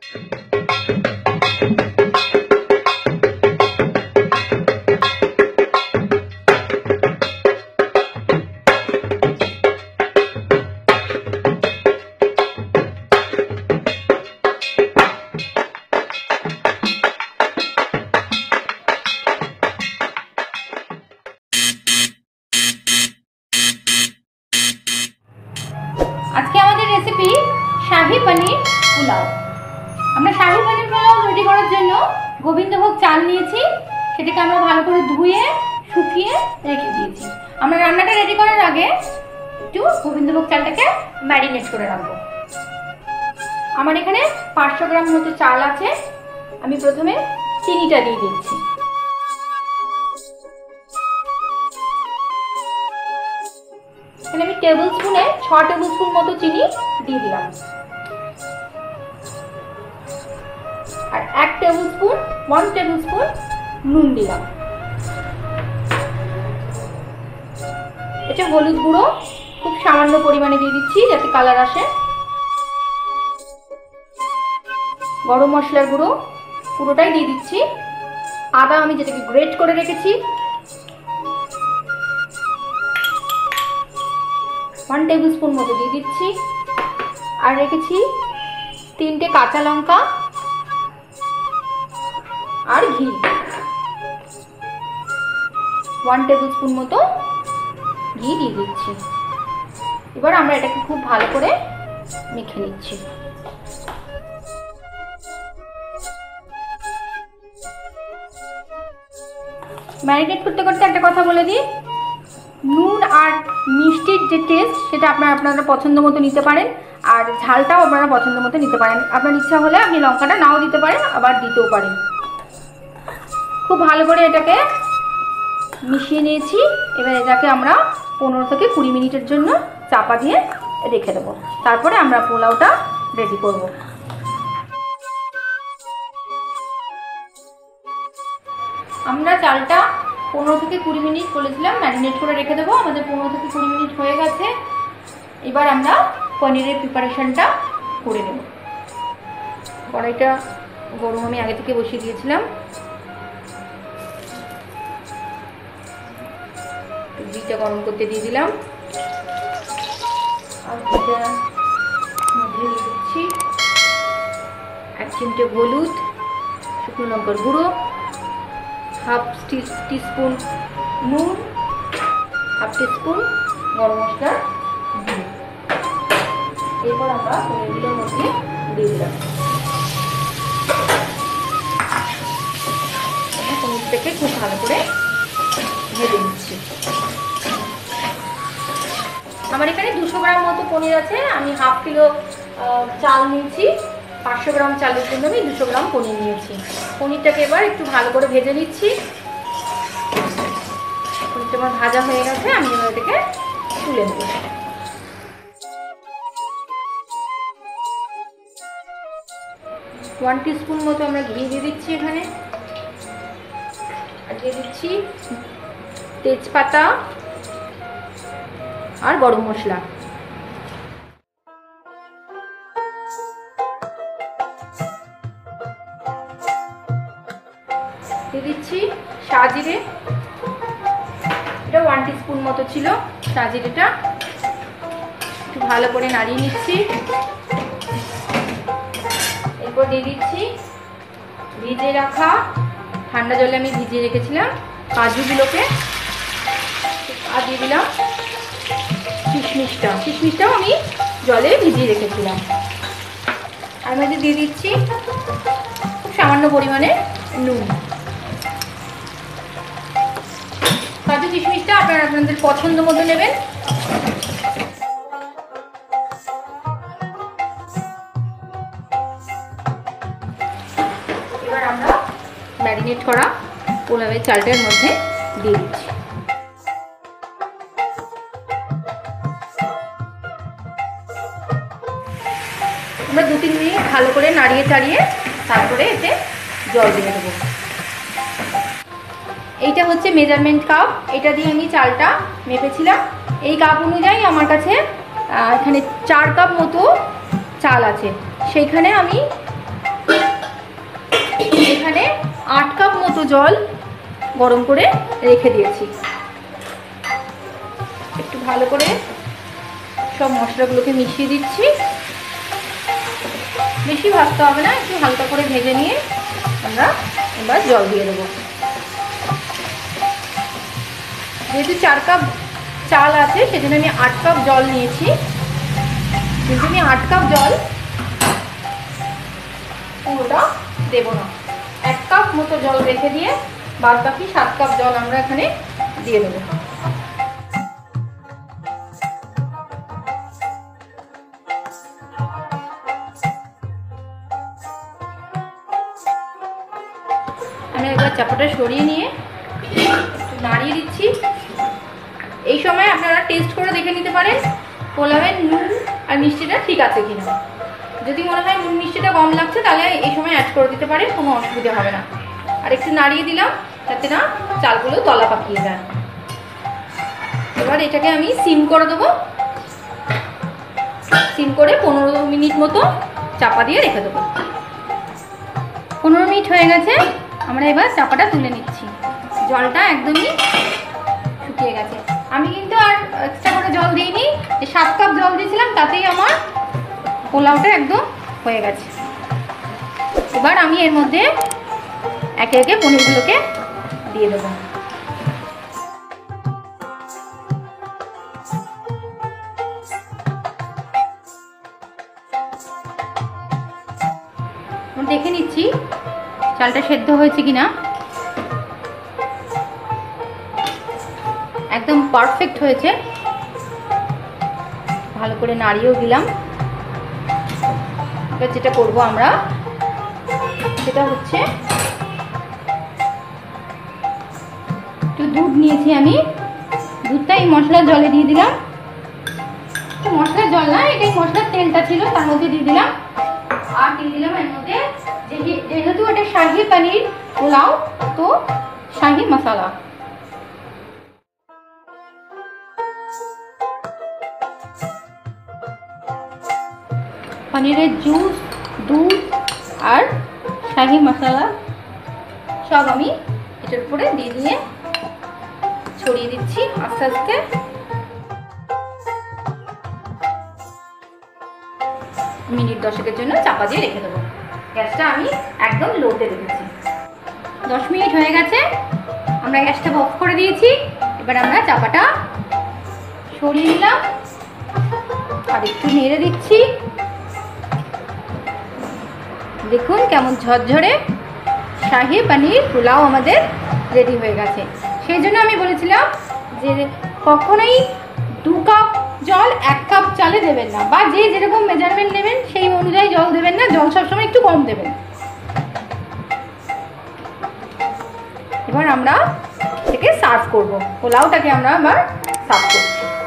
আজকে আমাদের রেসিপি শাহী পনির পোলাও। আমরা শাহী পনির পোলাও রেডি করার জন্য গোবিন্দভোগ চাল নিয়েছি, সেটাকে আমরা ভালো করে ধুয়ে শুকিয়ে রেখে দিয়েছি। আমরা রান্নাটা রেডি করার আগে একটু গোবিন্দভোগ চালটাকে ম্যারিনেট করে রাখবো। আমার এখানে 500 গ্রাম মতো চাল আছে। আমি প্রথমে চিনিটা দিয়ে দিচ্ছি। এখানে আমি টেবিল স্পুনে 6 টেবিল স্পুন মতো চিনি দিয়ে দিলাম, আর 1 টেবিল স্পুন নুন দিলাম। এটা হলুদ গুঁড়ো খুব সামান্য পরিমাণে দিয়ে দিচ্ছি যাতে কালার আসে। গরম মশলার গুঁড়ো পুরোটাই দিয়ে দিচ্ছি। আদা আমি যেটাকে গ্রেট করে রেখেছি 1 টেবিল স্পুন মতো দিয়ে দিচ্ছি। আর রেখেছি 3টে কাঁচা লঙ্কা আর ঘি 1 টেবিল স্পুন মতো ঘি দিয়ে দিচ্ছি। এবার আমরা এটাকে খুব ভালো করে মেখে নিচ্ছি। ম্যারিনেট করতে করতে একটা কথা বলে দিই, নুন আর মিষ্টির যে টেস্ট সেটা আপনারা পছন্দ মতো নিতে পারেন, আর ঝালটাও আপনারা পছন্দ মতো নিতে পারেন। আপনার ইচ্ছা হলে আপনি লঙ্কাটা নাও দিতে পারেন, আবার দিতেও পারেন। খুব ভালো করে এটাকে মিশিয়ে নিয়েছি। এবার এটাকে আমরা 15 থেকে 20 মিনিটের জন্য চাপা দিয়ে রেখে দেবো। তারপরে আমরা পোলাওটা রেডি করব। আমরা চালটা 15 থেকে 20 মিনিট বলেছিলাম ম্যারিনেট করে রেখে দেবো। আমাদের 15 থেকে 20 মিনিট হয়ে গেছে। এবার আমরা পনিরের প্রিপারেশনটা করে নেব। কড়াইটা গরম আমি আগে থেকে বসিয়ে দিয়েছিলাম। ঘিটা গরম করতে দিয়ে দিলাম, আর ঘিটা মধ্যে দিয়ে দিচ্ছি 1 চিমটে হলুদ, শুকনো লঙ্কার গুঁড়ো, হাফ টিস্পুন নুন, হাফ টিস্পুন গরম মশলা দিয়ে এরপর আমরা পনিরগুলোর মধ্যে দিয়ে দিলাম। পনিরটাকে খুব ভালো করে ভেজে নিচ্ছি। আমার এখানে 200 গ্রাম মতো পনির আছে। আমি হাফ কিলো চাল নিয়েছি। 500 গ্রাম চালের জন্য আমি 200 গ্রাম পনির নিয়েছি। পনিরটাকে এবার একটু ভালো করে ভেজে নিচ্ছি। পনিরটা আমার ভাজা হয়ে গেছে, আমি এবার এটাকে তুলে নেব। ওয়ান টিস্পুন মতো আমরা ঘি দিয়ে দিচ্ছি এখানে, আর দিয়ে দিচ্ছি তেজপাতা আর গরম মশলা। দিয়ে দিচ্ছি শাহজিরে, এটা 1 টিস্পুন মতো ছিল শাহজিরেটা। একটু ভালো করে নাড়িয়ে নিচ্ছি। এরপর দিয়ে দিচ্ছি ভিজে রাখা, ঠান্ডা জলে আমি ভিজিয়ে রেখেছিলাম কাজুগুলোকে, আর দিয়ে দিলাম কিশমিশটাও আমি জলে ভিজিয়ে রেখেছিলাম। আর মধ্যে দিয়ে দিচ্ছি খুব সামান্য পরিমাণে নুন। কাজু কিশমিশটা আপনারা আপনাদের পছন্দ মতো নেবেন। এবার আমরা ম্যারিনেট করা পোলাওয়ের চালটার মধ্যে দিয়ে দিচ্ছি। আমরা 2-3 মিনিট ভালো করে নাড়িয়ে চাড়িয়ে তারপরে এতে জল দিয়ে দেবো। এইটা হচ্ছে মেজারমেন্ট কাপ, এটা দিয়ে আমি চালটা মেপেছিলাম। এই কাপ অনুযায়ী আমার কাছে এখানে 4 কাপ মতো চাল আছে। সেইখানে আমি 8 কাপ মতো জল গরম করে রেখে দিয়েছি। একটু ভালো করে সব মশলাগুলোকে মিশিয়ে দিচ্ছি। বেশি ভাজতে হবে না, একটু হালকা করে ভেজে নিয়ে আমরা এবার জল দিয়ে দেবো। যেহেতু 4 কাপ চাল আছে সেজন্য আমি 8 কাপ জল নিয়েছি, কিন্তু আমি 8 কাপ জল পুরোটা দেবো না। 1 কাপ মতো জল রেখে দিয়ে বাদ বাকি 7 কাপ জল আমরা এখানে দিয়ে দেবো। আমি একবার চাপাটা সরিয়ে নিয়ে একটু নাড়িয়ে দিচ্ছি। এই সময় আপনারা টেস্ট করে দেখে নিতে পারেন পোলাওয়ের নুন আর মিষ্টিটা ঠিক আছে কিনা। যদি মনে হয় নুন মিষ্টিটা কম লাগছে তাহলে এই সময় অ্যাড করে দিতে পারেন, কোনো অসুবিধা হবে না। আর একটু নাড়িয়ে দিলাম যাতে না চালগুলো দলা পাকিয়ে যায়। এবার এটাকে আমি সিম করে দেবো। সিম করে 15 মিনিট মতো চাপা দিয়ে রেখে দেবো। 15 মিনিট হয়ে গেছে, আমরা এবার চাপাটা তুলে নিচ্ছি। জলটা একদমই শুকিয়ে গেছে। আমি কিন্তু আর এক্সট্রা করে জল দিইনি, 7 কাপ জল দিয়েছিলাম তাতেই আমার পোলাওটা একদম হয়ে গেছে। এবার আমি এর মধ্যে একে একে পনিরগুলোকে দিয়ে দেবো। দেখে নিচ্ছি চালটা সেদ্ধ হয়েছে কিনা। একদম পারফেক্ট হয়েছে। ভালো করে নাড়িয়েও দিলাম। এবার যেটা করব আমরা সেটা হচ্ছে একটু দুধ নিয়েছি আমি, দুধটা এই মশলার জলে দিয়ে দিলাম। মশলার জল না, এটাই মশলার তেলটা ছিল তার মধ্যে দিয়ে দিলাম। আর দিয়ে দিলাম এর মধ্যে, যেহেতু এটা শাহি পনির পোলাও তো শাহি মশলা। পনিরের জুস, দুধ আর শাহি মশলা সব আমি এটার উপরে দিয়ে দিয়ে ছড়িয়ে দিচ্ছি আস্তে আস্তে। মিনিট 10-এর জন্য চাপা দিয়ে রেখে দেবো। গ্যাসটা আমি একদম লোতে রেখেছি। 10 মিনিট হয়ে গেছে, আমরা গ্যাসটা অফ করে দিয়েছি। এবার আমরা চাপাটা সরিয়ে নিলাম আর একটু নেড়ে দিচ্ছি। দেখুন কেমন ঝরঝরে শাহি পনির পোলাও আমাদের রেডি হয়ে গেছে। সেই জন্য আমি বলেছিলাম যে কখনোই 2 কাপ জল 1 কাপ চালে দেবেন না, বা যে যেরকম মেজারমেন্ট নেবেন সেই অনুযায়ী জল দেবেন না। জল সবসময় একটু কম দেবেন। এবার আমরা এটাকে সার্ভ করব। পোলাওটাকে আমরা আবার সার্ভ করছি।